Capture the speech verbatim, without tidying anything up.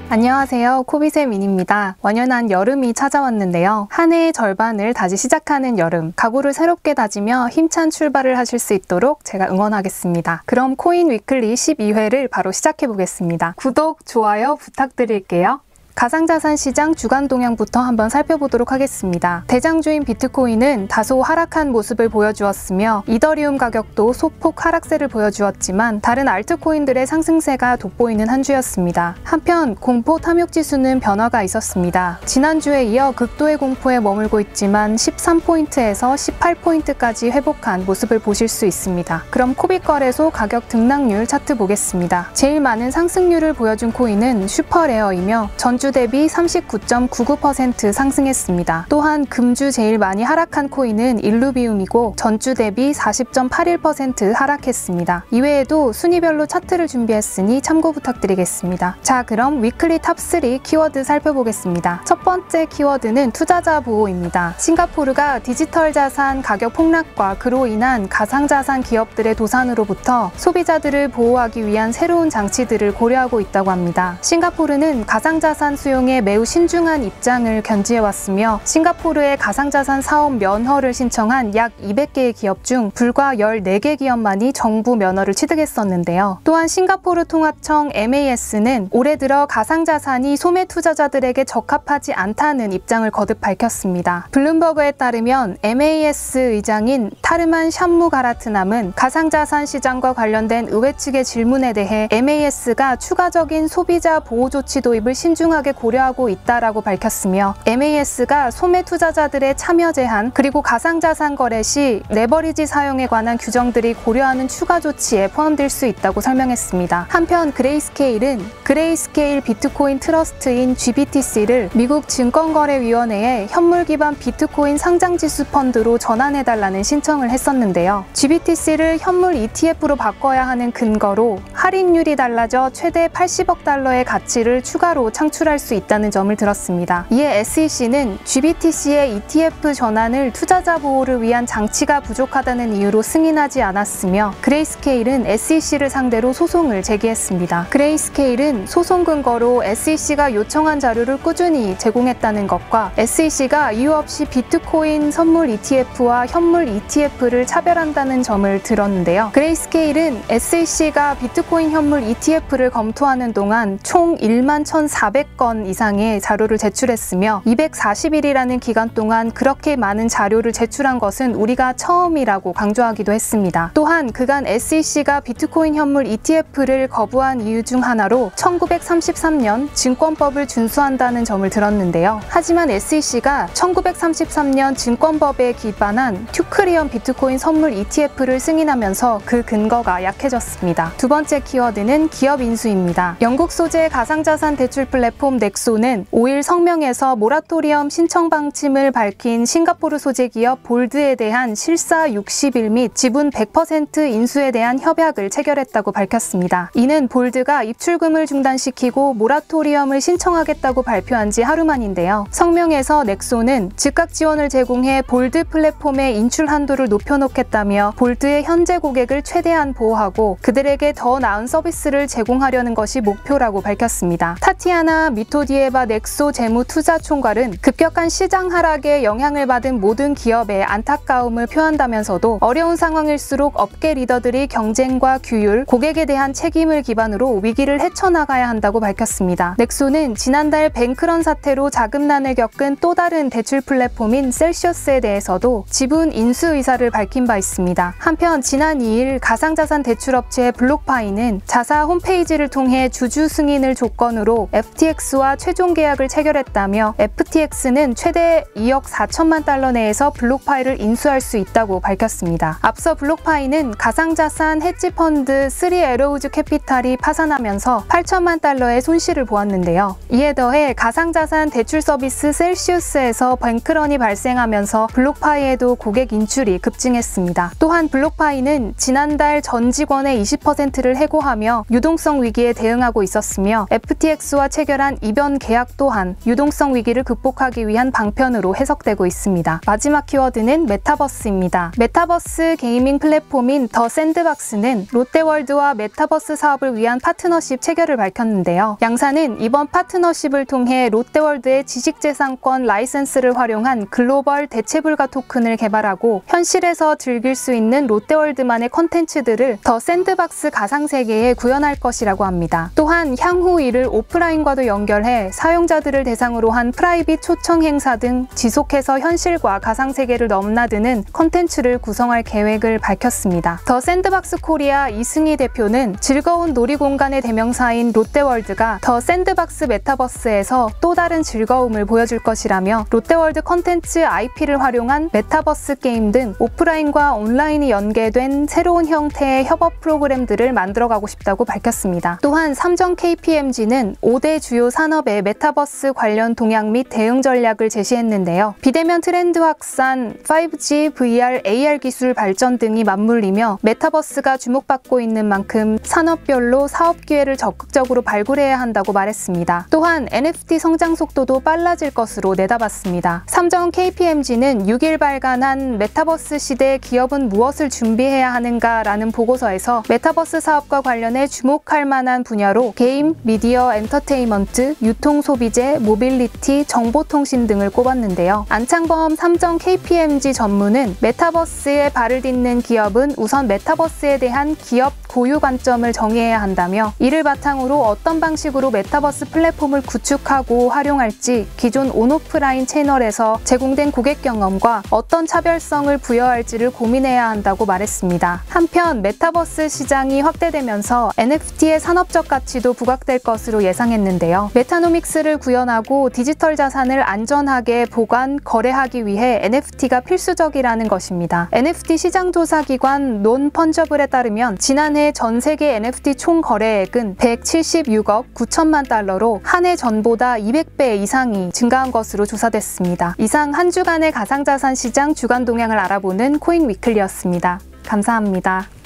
안녕하세요. 코비세 민입니다. 완연한 여름이 찾아왔는데요. 한 해의 절반을 다시 시작하는 여름, 각오를 새롭게 다지며 힘찬 출발을 하실 수 있도록 제가 응원하겠습니다. 그럼 코인 위클리 십이 회를 바로 시작해 보겠습니다. 구독, 좋아요 부탁드릴게요. 가상자산 시장 주간 동향부터 한번 살펴보도록 하겠습니다. 대장주인 비트코인은 다소 하락한 모습을 보여주었으며 이더리움 가격도 소폭 하락세를 보여주었지만 다른 알트코인들의 상승세가 돋보이는 한 주였습니다. 한편 공포 탐욕 지수는 변화가 있었습니다. 지난주에 이어 극도의 공포에 머물고 있지만 십삼 포인트에서 십팔 포인트까지 회복한 모습을 보실 수 있습니다. 그럼 코빗거래소 가격 등락률 차트 보겠습니다. 제일 많은 상승률을 보여준 코인은 슈퍼레어이며 전주 대비 삼십구 점 구구 퍼센트 상승했습니다. 또한 금주 제일 많이 하락한 코인은 일루비움이고 전주 대비 사십 점 팔일 퍼센트 하락했습니다. 이외에도 순위별로 차트를 준비했으니 참고 부탁드리겠습니다. 자, 그럼 위클리 탑 삼 키워드 살펴보겠습니다. 첫 번째 키워드는 투자자 보호입니다. 싱가포르가 디지털 자산 가격 폭락과 그로 인한 가상자산 기업들의 도산으로부터 소비자들을 보호하기 위한 새로운 장치들을 고려하고 있다고 합니다. 싱가포르는 가상자산 수용에 매우 신중한 입장을 견지해왔으며 싱가포르의 가상자산 사업 면허를 신청한 약 이백 개의 기업 중 불과 열네 개 기업만이 정부 면허를 취득했었는데요. 또한 싱가포르 통화청 엠에이에스는 올해 들어 가상자산이 소매 투자자들에게 적합하지 않다는 입장을 거듭 밝혔습니다. 블룸버그에 따르면 엠에이에스 의장인 타르만 샴무가라트남은 가상자산 시장과 관련된 의회 측의 질문에 대해 엠에이에스가 추가적인 소비자 보호 조치 도입을 신중하게 고려하고 있다라고 밝혔으며 엠에이에스가 소매 투자자들의 참여 제한 그리고 가상자산 거래 시 레버리지 사용에 관한 규정들이 고려하는 추가 조치에 포함될 수 있다고 설명했습니다. 한편 그레이스케일은 그레이스케일 비트코인 트러스트인 지비티씨를 미국 증권거래위원회에 현물 기반 비트코인 상장지수 펀드로 전환해달라는 신청을 했었는데요. 지비티씨를 현물 이티에프로 바꿔야 하는 근거로 할인율이 달라져 최대 팔십억 달러의 가치를 추가로 창출할 수 있다는 점을 들었습니다. 이에 에스이씨는 지비티씨의 이티에프 전환을 투자자 보호를 위한 장치가 부족하다는 이유로 승인하지 않았으며 그레이스케일은 에스이씨를 상대로 소송을 제기했습니다. 그레이스케일은 소송 근거로 에스이씨가 요청한 자료를 꾸준히 제공했다는 것과 에스이씨가 이유 없이 비트코인 선물 이티에프와 현물 이티에프를 차별한다는 점을 들었는데요. 그레이스케일은 에스이씨가 비트코인 현물 이티에프를 검토하는 동안 총 일만 천사백 건 이상의 자료를 제출했으며 이백사십 일이라는 기간 동안 그렇게 많은 자료를 제출한 것은 우리가 처음이라고 강조하기도 했습니다. 또한 그간 에스이씨가 비트코인 현물 이티에프를 거부한 이유 중 하나로 천구백삼십삼 년 증권법을 준수한다는 점을 들었는데요. 하지만 에스이씨가 천구백삼십삼 년 증권법에 기반한 튜크리언 비트코인 선물 이티에프를 승인하면서 그 근거가 약해졌습니다. 두 번째 키워드는 기업 인수입니다. 영국 소재 가상자산 대출 플랫폼 넥소는 오 일 성명에서 모라토리엄 신청 방침을 밝힌 싱가포르 소재 기업 볼드에 대한 실사 육십 일 및 지분 백 퍼센트 인수에 대한 협약을 체결했다고 밝혔습니다. 이는 볼드가 입출금을 중단시키고 모라토리엄을 신청하겠다고 발표한 지 하루 만인데요. 성명에서 넥소는 즉각 지원을 제공해 볼드 플랫폼의 인출 한도를 높여놓겠다며 볼드의 현재 고객을 최대한 보호하고 그들에게 더 나은 서비스를 제공하려는 것이 목표라고 밝혔습니다. 타티아나 미토디에바 넥소 재무투자총괄은 급격한 시장 하락에 영향을 받은 모든 기업에 안타까움을 표한다면서도 어려운 상황일수록 업계 리더들이 경쟁과 규율, 고객에 대한 책임을 기반으로 위기를 헤쳐나가야 한다고 밝혔습니다. 넥소는 지난달 뱅크런 사태로 자금난을 겪은 또 다른 대출 플랫폼인 셀시어스에 대해서도 지분 인수 의사를 밝힌 바 있습니다. 한편 지난 이 일 가상자산 대출업체 블록파이는 자사 홈페이지를 통해 주주 승인을 조건으로 에프티엑스와 최종 계약을 체결했다며 에프티엑스는 최대 이억 사천만 달러 내에서 블록파이를 인수할 수 있다고 밝혔습니다. 앞서 블록파이는 가상자산 헤지펀드 쓰리 에로우즈 캐피탈이 파산하면서 팔천만 달러의 손실을 보았는데요. 이에 더해 가상자산 대출 서비스 셀시우스에서 뱅크런이 발생하면서 블록파이에도 고객 인출이 급증했습니다. 또한 블록파이는 지난달 전 직원의 이십 퍼센트를 해고하며 유동성 위기에 대응하고 있었으며 에프티엑스와 체결한 이변 계약 또한 유동성 위기를 극복하기 위한 방편으로 해석되고 있습니다. 마지막 키워드는 메타버스입니다. 메타버스 게이밍 플랫폼인 더 샌드박스는 롯데월드와 메타버스 사업을 위한 파트너십 체결을 밝혔는데요. 양사는 이번 파트너십을 통해 롯데월드의 지식재산권 라이센스를 활용한 글로벌 대체불가 토큰을 개발하고 현실에서 즐길 수 있는 롯데월드만의 콘텐츠들을 더 샌드박스 가상세계에 구현할 것이라고 합니다. 또한 향후 이를 오프라인과도 연결해 사용자들을 대상으로 한 프라이빗 초청 행사 등 지속해서 현실과 가상세계를 넘나드는 콘텐츠를 구성할 계획을 밝혔습니다. 더 샌드박스 코리아 이승희 대표는 즐거운 놀이공간의 대명사인 롯데월드가 더 샌드박스 메타버스에서 또 다른 즐거움을 보여줄 것이라며 롯데월드 콘텐츠 아이피를 활용한 메타버스 게임 등 오프라인과 온라인이 연계된 새로운 형태의 협업 프로그램들을 만들어가고 싶다고 밝혔습니다. 또한 삼성 케이피엠지는 오 대 주요 산업의 메타버스 관련 동향 및 대응 전략을 제시했는데요. 비대면 트렌드 확산, 파이브 지, 브이알, 에이알 기술 발전 등이 맞물리며 메타버스가 주목받고 있는 만큼 산업별로 사업 기회를 적극적으로 발굴해야 한다고 말했습니다. 또한 엔에프티 성장 속도도 빨라질 것으로 내다봤습니다. 삼성 케이피엠지는 육 일 발간한 메타버스 시대 기업은 무엇을 준비해야 하는가라는 보고서에서 메타버스 사업과 관련해 주목할 만한 분야로 게임, 미디어, 엔터테인먼트, 유통소비재, 모빌리티, 정보통신 등을 꼽았는데요. 안창범 삼성 케이피엠지 전무는 메타버스에 발을 딛는 기업은 우선 메타버스에 대한 기업 고유 관점을 정해야 한다며 이를 바탕으로 어떤 방식으로 메타버스 플랫폼을 구축하고 활용할지 기존 온오프라인 채널에서 제공된 고객 경험과 어떤 차별성을 부여할지를 고민해야 한다고 말했습니다. 한편 메타버스 시장이 확대되면서 엔에프티의 산업적 가치도 부각될 것으로 예상했는데요. 메타노믹스를 구현하고 디지털 자산을 안전하게 보관, 거래하기 위해 엔에프티가 필수적이라는 것입니다. 엔에프티 시장조사기관 논펀저블에 따르면 지난해 전 세계 엔에프티 총 거래액은 백칠십육억 구천만 달러로 한 해 전보다 이백 배 이상이 증가한 것으로 조사됐습니다. 이상 한 주간의 가상자산 시장 주간 동향을 알아보는 코인 위클리였습니다. 감사합니다.